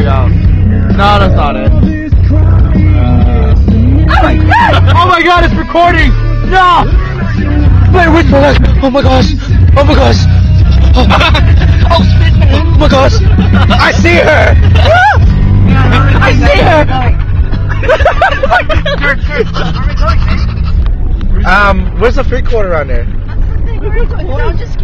go. No, that's not it. Oh my god, it's recording! No! Blair Witch, oh my gosh! Oh my gosh! Oh my gosh! I see her! I see her! Where's the free quarter around there? Well, I'm just